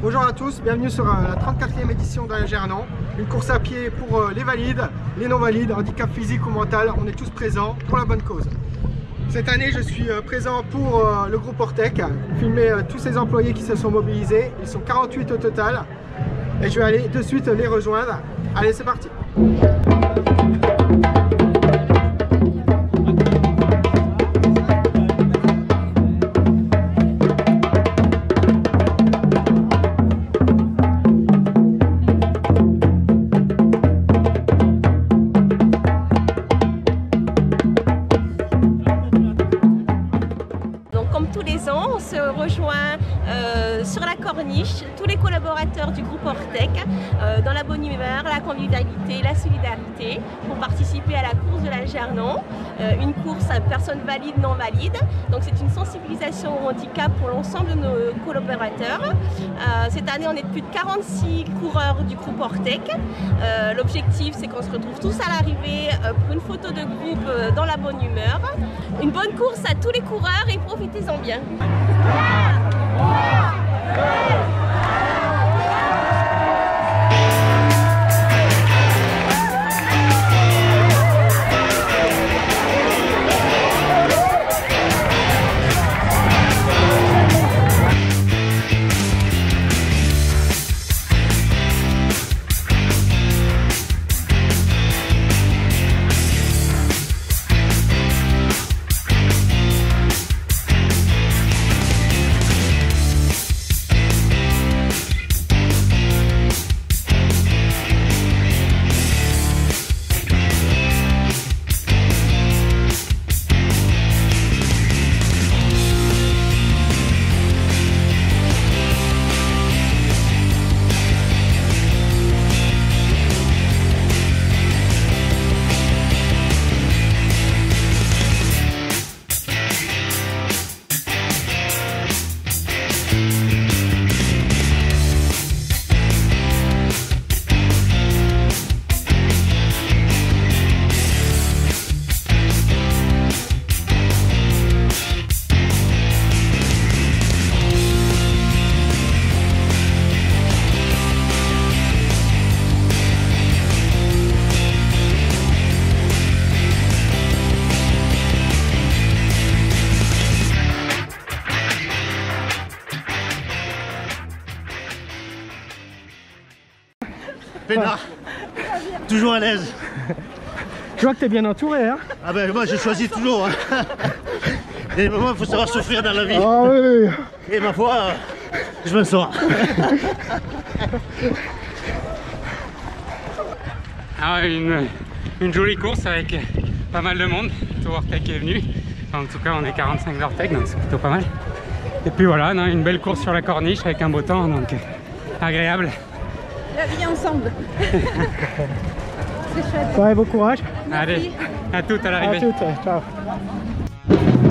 Bonjour à tous, bienvenue sur la 34e édition d'Algernon. Une course à pied pour les valides, les non-valides, handicap physique ou mental. On est tous présents pour la bonne cause. Cette année, je suis présent pour le groupe Ortec, filmer tous ces employés qui se sont mobilisés. Ils sont 48 au total. Et je vais aller de suite les rejoindre. Allez, c'est parti! Comme tous les ans, on se rejoint sur la corniche, tous les collaborateurs du groupe Ortec, dans la bonne humeur, la convivialité, la solidarité, pour participer à la course de l'Algernon, une course à personnes valides, non valides. Donc c'est une sensibilisation au handicap pour l'ensemble de nos collaborateurs. Cette année, on est plus de 46 coureurs du groupe Ortec. L'objectif, c'est qu'on se retrouve tous à l'arrivée pour une photo de groupe dans la bonne humeur. Une bonne course à tous les coureurs et profitez-en bien. Pénard, toujours à l'aise. Je vois que tu es bien entouré, hein? Ah ben moi j'ai choisi toujours. Hein. Et moi il faut savoir souffrir dans la vie. Ah oui. Et ma foi, je me sors. Ah, une jolie course avec pas mal de monde. Tout Ortec est venu. Enfin, en tout cas on est 45 d'Ortec, donc c'est plutôt pas mal. Et puis voilà, non, une belle course sur la corniche avec un beau temps, donc agréable. La vie ensemble. C'est chouette. Ouais, bon courage. Allez, à toutes à l'arrivée. À toutes, ciao.